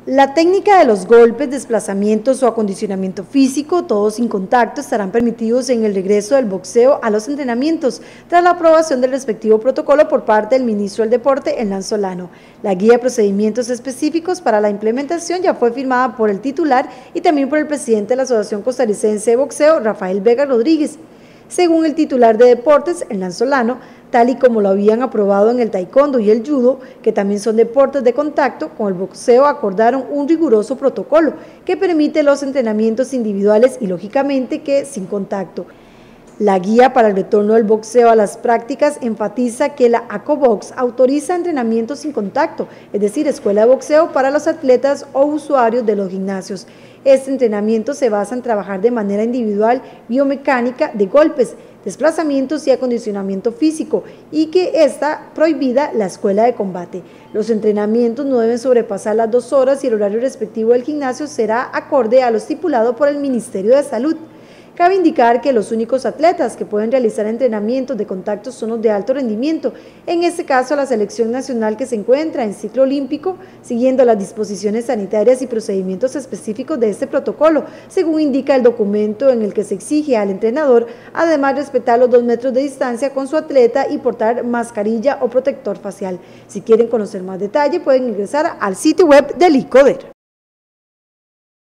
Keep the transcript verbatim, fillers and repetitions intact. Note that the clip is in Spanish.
La técnica de los golpes, desplazamientos o acondicionamiento físico, todos sin contacto, estarán permitidos en el regreso del boxeo a los entrenamientos, tras la aprobación del respectivo protocolo por parte del ministro del Deporte, Hernán Solano. La guía de procedimientos específicos para la implementación ya fue firmada por el titular y también por el presidente de la Asociación Costarricense de Boxeo, Rafael Vega Rodríguez. Según el titular de Deportes, Hernán Solano, tal y como lo habían aprobado en el taekwondo y el judo, que también son deportes de contacto, con el boxeo acordaron un riguroso protocolo que permite los entrenamientos individuales y lógicamente que sin contacto. La guía para el retorno del boxeo a las prácticas enfatiza que la ACOBOX autoriza entrenamientos sin contacto, es decir, escuela de boxeo para los atletas o usuarios de los gimnasios. Este entrenamiento se basa en trabajar de manera individual biomecánica de golpes, desplazamientos y acondicionamiento físico, y que está prohibida la escuela de combate. Los entrenamientos no deben sobrepasar las dos horas y el horario respectivo del gimnasio será acorde a lo estipulado por el Ministerio de Salud. Cabe indicar que los únicos atletas que pueden realizar entrenamientos de contacto son los de alto rendimiento, en este caso la selección nacional que se encuentra en ciclo olímpico, siguiendo las disposiciones sanitarias y procedimientos específicos de este protocolo, según indica el documento en el que se exige al entrenador, además respetar los dos metros de distancia con su atleta y portar mascarilla o protector facial. Si quieren conocer más detalle pueden ingresar al sitio web del ICODER.